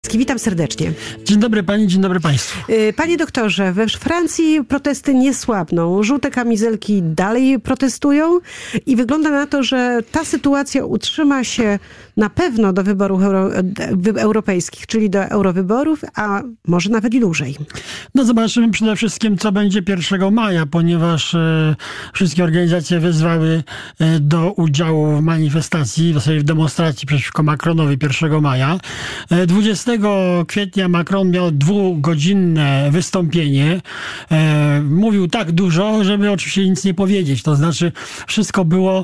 Kowalski. Witam serdecznie. Dzień dobry pani, dzień dobry państwu. Panie doktorze, we Francji protesty nie słabną. Żółte kamizelki dalej protestują i wygląda na to, że ta sytuacja utrzyma się na pewno do wyborów europejskich, czyli do eurowyborów, a może nawet i dłużej. No zobaczymy przede wszystkim, co będzie 1 maja, ponieważ wszystkie organizacje wezwały do udziału w manifestacji, w demonstracji przeciwko Macronowi 1 maja. 20 kwietnia Macron miał 2-godzinne wystąpienie. Mówił tak dużo, żeby oczywiście nic nie powiedzieć. To znaczy wszystko było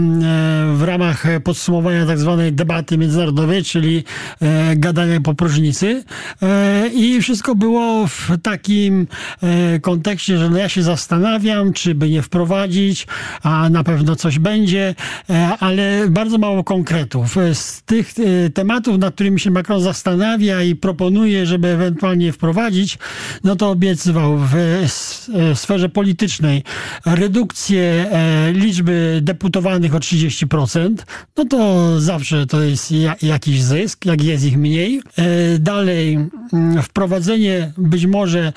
w ramach podsumowania tak zwanej debaty międzynarodowej, czyli gadania po próżnicy. I wszystko było w takim kontekście, że no ja się zastanawiam, czy by nie wprowadzić, a na pewno coś będzie, ale bardzo mało konkretów. Z tych tematów, nad którymi się Macron zastanawia i proponuje, żeby ewentualnie wprowadzić, no to obiecywał w sferze politycznej redukcję liczby deputowanych o 30%. No to zawsze to jest jakiś zysk, jak jest ich mniej. Dalej wprowadzenie być może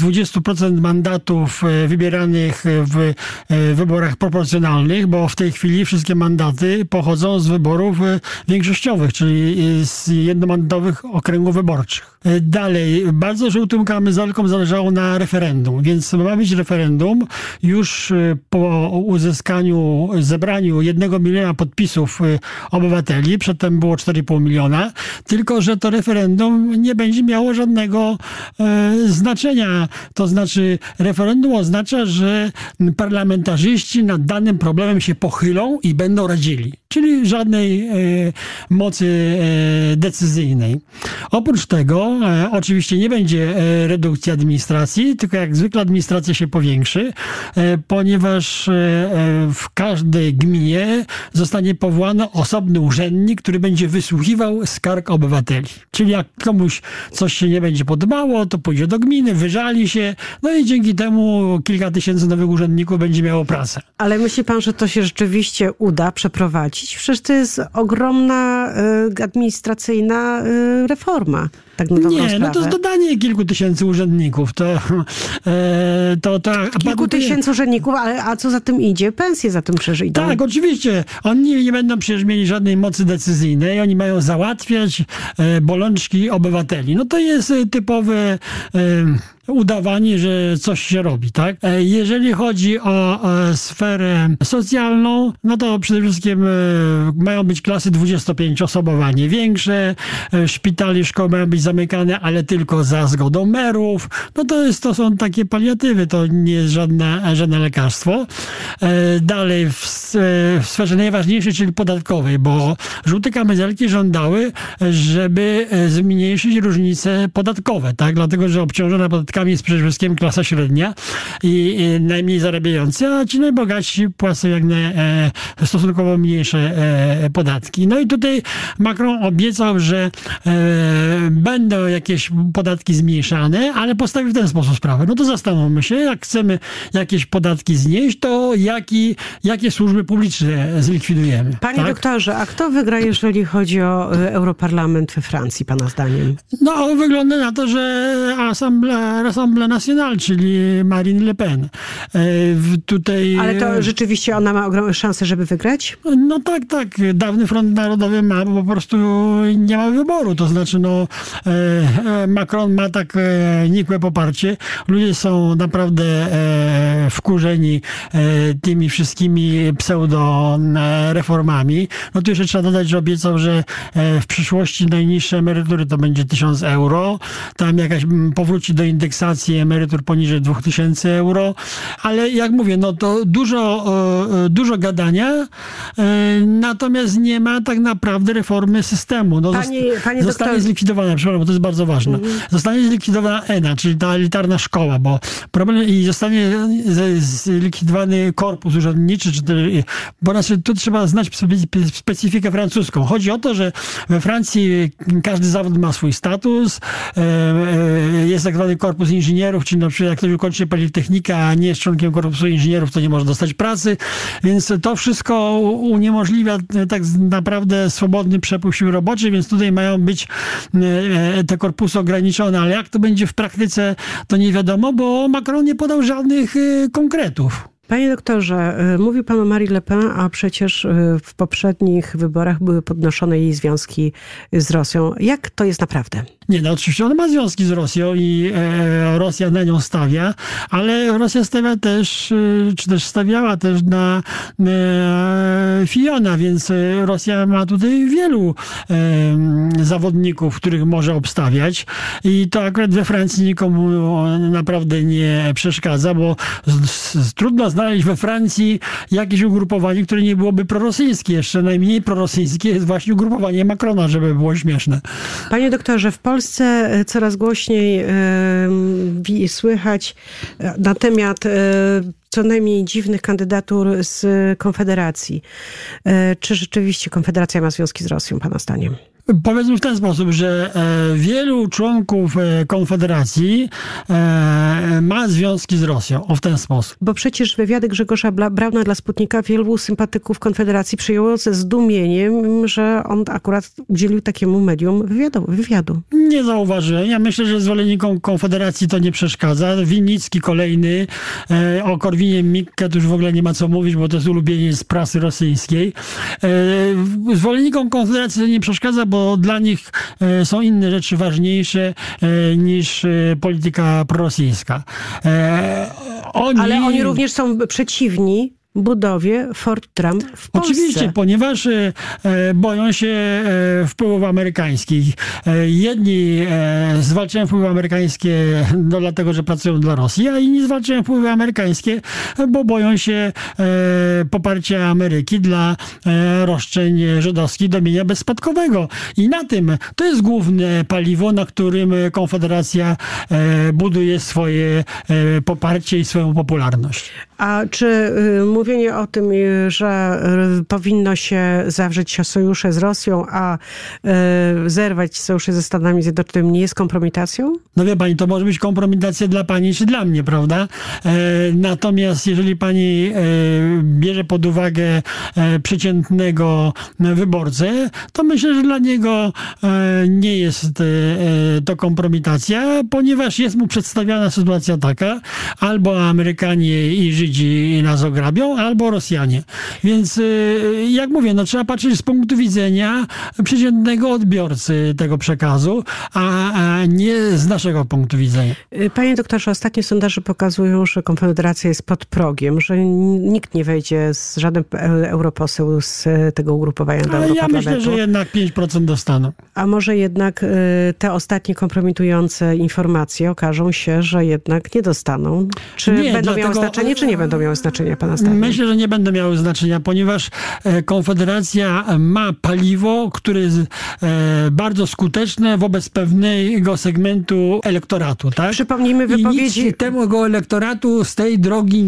20% mandatów wybieranych w wyborach proporcjonalnych, bo w tej chwili wszystkie mandaty pochodzą z wyborów większościowych, czyli z jednomandatowych okręgów wyborczych. Dalej, bardzo żółtym kamizelkom zależało na referendum, więc ma być referendum już po zebraniu 1 miliona podpisów obywateli, przedtem było 4,5 miliona, tylko że to referendum nie będzie miało żadnego znaczenia. To znaczy referendum oznacza, że parlamentarzyści nad danym problemem się pochylą i będą radzili, czyli żadnej mocy decyzyjnej. Oprócz tego oczywiście nie będzie redukcji administracji, tylko jak zwykle administracja się powiększy, ponieważ w każdej gminie zostanie powołany osobny urzędnik, który będzie wysłuchiwał skarg obywateli. Czyli jak komuś coś się nie będzie podobało, to pójdzie do gminy, wyżali się, no i dzięki temu kilka tysięcy nowych urzędników będzie miało pracę. Ale myśli pan, że to się rzeczywiście uda przeprowadzić? Przecież to jest ogromna administracyjna reforma. Tak na dobrą sprawę. No to jest dodanie kilku tysięcy urzędników. Kilku tysięcy urzędników, a co za tym idzie? Pensje za tym przecież idą. Tak, oczywiście. Oni nie będą przecież mieli żadnej mocy decyzyjnej. Oni mają załatwiać bolączki obywateli. No to jest typowe udawanie, że coś się robi, tak? Jeżeli chodzi o sferę socjalną, no to przede wszystkim mają być klasy 25-osobowe, a nie większe. Szpitale, szkoły mają być zamykane, ale tylko za zgodą merów. No to są takie paliatywy, to nie jest żadne lekarstwo. Dalej w sferze najważniejszej, czyli podatkowej, bo żółte kamizelki żądały, żeby zmniejszyć różnice podatkowe, tak? Dlatego, że obciążona podatkami jest przede wszystkim klasa średnia i najmniej zarabiający, a ci najbogatsi płacą stosunkowo mniejsze podatki. No i tutaj Macron obiecał, że będą jakieś podatki zmniejszane, ale postawił w ten sposób sprawę. No to zastanówmy się, jak chcemy jakieś podatki znieść, to jakie służby publiczne zlikwidujemy. Panie doktorze, a kto wygra, jeżeli chodzi o Europarlament we Francji, pana zdaniem? No, wygląda na to, że Assemblée Nationale, czyli Marine Le Pen. Ale to rzeczywiście ona ma ogromne szanse, żeby wygrać? No tak. Dawny Front Narodowy ma, bo po prostu nie ma wyboru. To znaczy, Macron ma tak nikłe poparcie. Ludzie są naprawdę wkurzeni tymi wszystkimi pseudo-reformami. No tu jeszcze trzeba dodać, że obiecał, że w przyszłości najniższe emerytury to będzie 1000 euro. Tam jakaś powróci do indeksacji emerytur poniżej 2000 euro. Ale jak mówię, no to dużo gadania, natomiast nie ma tak naprawdę reformy systemu. No, zostanie zlikwidowana, przepraszam, bo to jest bardzo ważne. Zostanie zlikwidowana ENA, czyli ta elitarna szkoła, bo problem i zostanie zlikwidowany korpus urzędniczy, bo tu trzeba znać specyfikę francuską. Chodzi o to, że we Francji każdy zawód ma swój status, jest tak zwany korpus inżynierów, czyli na przykład jak ktoś ukończy Politechnikę, a nie jest członkiem korpusu inżynierów, to nie może dostać pracy, więc to wszystko uniemożliwia tak naprawdę swobodny przepływ sił roboczych, więc tutaj mają być te korpusy ograniczone, ale jak to będzie w praktyce, to nie wiadomo, bo Macron nie podał żadnych konkretów. Panie doktorze, mówił pan o Marie Le Pen, a przecież w poprzednich wyborach były podnoszone jej związki z Rosją. Jak to jest naprawdę? Nie, no oczywiście ona ma związki z Rosją i Rosja na nią stawia, ale Rosja stawia też, czy też stawiała też na Fillona, więc Rosja ma tutaj wielu zawodników, których może obstawiać i to akurat we Francji nikomu naprawdę nie przeszkadza, bo trudno znaleźć we Francji jakieś ugrupowanie, które nie byłoby prorosyjskie. Jeszcze najmniej prorosyjskie jest właśnie ugrupowanie Macrona, żeby było śmieszne. Panie doktorze, w Polsce coraz głośniej słychać na temat co najmniej dziwnych kandydatur z Konfederacji. Czy rzeczywiście Konfederacja ma związki z Rosją, pana zdaniem? Powiedzmy w ten sposób, że wielu członków Konfederacji ma związki z Rosją. W ten sposób. Bo przecież wywiady Grzegorza Brauna dla Sputnika wielu sympatyków Konfederacji przyjęło ze zdumieniem, że on akurat udzielił takiemu medium wywiadu. Nie zauważyłem. Ja myślę, że zwolennikom Konfederacji to nie przeszkadza. Winnicki kolejny, o Korwinie-Mikke to już w ogóle nie ma co mówić, bo to jest ulubieniec prasy rosyjskiej. Zwolennikom Konfederacji to nie przeszkadza, bo dla nich są inne rzeczy ważniejsze niż polityka prorosyjska. Ale oni również są przeciwni budowie Fort Trump w Polsce. Oczywiście, ponieważ boją się wpływów amerykańskich. Jedni zwalczają wpływy amerykańskie dlatego, że pracują dla Rosji, a inni zwalczają wpływy amerykańskie, bo boją się poparcia Ameryki dla roszczeń żydowskich do mienia bezspadkowego. I na tym to jest główne paliwo, na którym Konfederacja buduje swoje poparcie i swoją popularność. A czy mówienie o tym, że powinno się zawrzeć sojusze z Rosją, a zerwać sojusze ze Stanami Zjednoczonymi nie jest kompromitacją? No wie pani, to może być kompromitacja dla pani czy dla mnie, prawda? Natomiast jeżeli pani bierze pod uwagę przeciętnego wyborcę, to myślę, że dla niego nie jest to kompromitacja, ponieważ jest mu przedstawiana sytuacja taka, albo Amerykanie i Żydzi nas ograbią, albo Rosjanie. Więc jak mówię, no trzeba patrzeć z punktu widzenia przeciętnego odbiorcy tego przekazu, a nie z naszego punktu widzenia. Panie doktorze, ostatnie sondaże pokazują, że Konfederacja jest pod progiem, że nikt nie wejdzie, żaden europoseł z tego ugrupowania do Europarlamentu. Ja myślę, że jednak 5% dostaną. A może jednak te ostatnie kompromitujące informacje okażą się, że jednak nie dostaną? Czy będą miały znaczenie, czy nie będą miały znaczenia, pana zdaniem? Myślę, że nie będą miały znaczenia, ponieważ Konfederacja ma paliwo, które jest bardzo skuteczne wobec pewnego segmentu elektoratu. Tak? Przypomnijmy wypowiedzi... I nic tego elektoratu z tej drogi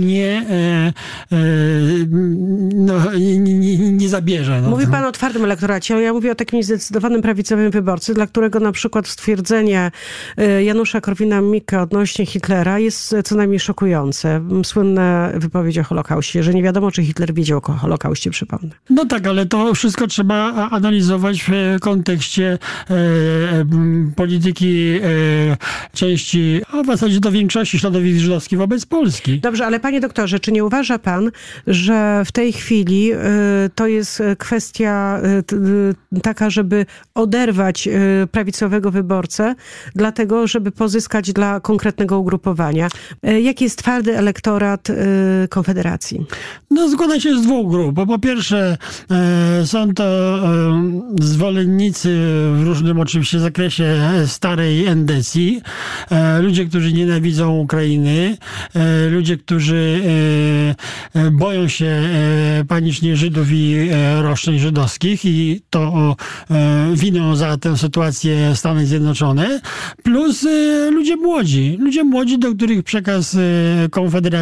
nie zabierze. No. Mówi pan o twardym elektoracie, ale ja mówię o takim zdecydowanym prawicowym wyborcy, dla którego na przykład stwierdzenie Janusza Korwina-Mikke odnośnie Hitlera jest co najmniej szokujące. Słynne wypowiedzi o Holokauście, że nie wiadomo, czy Hitler wiedział o Holokauście, przypomnę. No tak, ale to wszystko trzeba analizować w kontekście polityki części, a w zasadzie do większości środowisk żydowskich wobec Polski. Dobrze, ale panie doktorze, czy nie uważa pan, że w tej chwili to jest kwestia taka, żeby oderwać prawicowego wyborcę, dlatego, żeby pozyskać dla konkretnego ugrupowania? Jaki jest twardy elektorat Konfederacji? No składa się z dwóch grup. Po pierwsze są to zwolennicy w różnym oczywiście zakresie starej endecji, ludzie, którzy nienawidzą Ukrainy, ludzie, którzy boją się panicznie Żydów i roszczeń żydowskich i to winą za tę sytuację Stany Zjednoczone, plus ludzie młodzi, do których przekaz Konfederacji trafi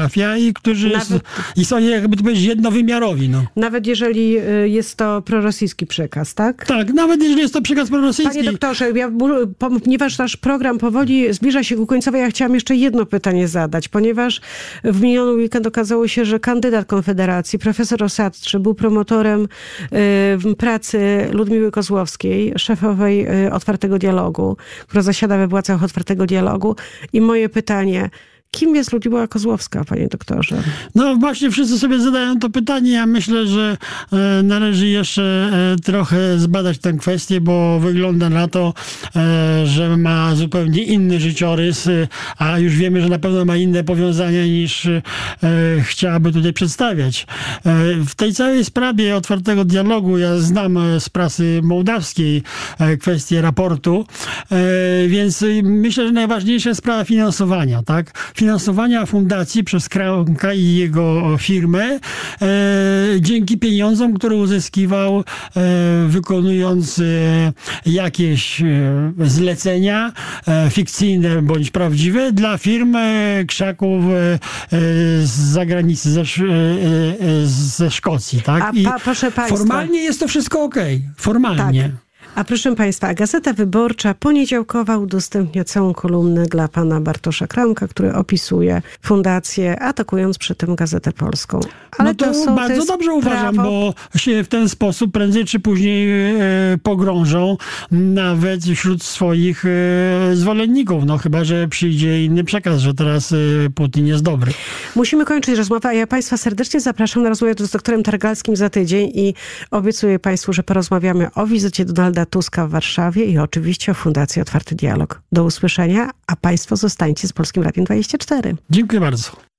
trafia i którzy i są, jakby to powiedzieć, jednowymiarowi. No. Nawet jeżeli jest to prorosyjski przekaz, tak? Tak, nawet jeżeli jest to przekaz prorosyjski. Panie doktorze, ponieważ nasz program powoli zbliża się ku końcowi, ja chciałam jeszcze jedno pytanie zadać, ponieważ w miniony weekend okazało się, że kandydat Konfederacji, profesor Osadczy, był promotorem pracy Ludmiły Kozłowskiej, szefowej Otwartego Dialogu, która zasiada we władzach Otwartego Dialogu. I moje pytanie: kim jest Ludmiła Kozłowska, panie doktorze? No właśnie wszyscy sobie zadają to pytanie. Ja myślę, że należy jeszcze trochę zbadać tę kwestię, bo wygląda na to, że ma zupełnie inny życiorys, a już wiemy, że na pewno ma inne powiązania niż chciałaby tutaj przedstawiać. W tej całej sprawie Otwartego Dialogu, ja znam z prasy mołdawskiej kwestię raportu, więc myślę, że najważniejsza jest sprawa finansowania, tak? Finansowania fundacji przez Krajka i jego firmę dzięki pieniądzom, które uzyskiwał wykonując jakieś zlecenia fikcyjne bądź prawdziwe dla firm Krzaków z zagranicy, ze Szkocji. Tak? Proszę państwa, formalnie jest to wszystko okej. Formalnie. Tak. A proszę państwa, Gazeta Wyborcza poniedziałkowa udostępnia całą kolumnę dla pana Bartosza Kraumka, który opisuje fundację, atakując przy tym Gazetę Polską. Ale no to bardzo dobrze uważam, bo się w ten sposób prędzej czy później pogrążą nawet wśród swoich zwolenników. No chyba że przyjdzie inny przekaz, że teraz Putin jest dobry. Musimy kończyć rozmowę, a ja państwa serdecznie zapraszam na rozmowę z doktorem Targalskim za tydzień i obiecuję państwu, że porozmawiamy o wizycie Donalda Tuska w Warszawie i oczywiście o Fundacji Otwarty Dialog. Do usłyszenia, a państwo zostańcie z Polskim Radiem 24. Dziękuję bardzo.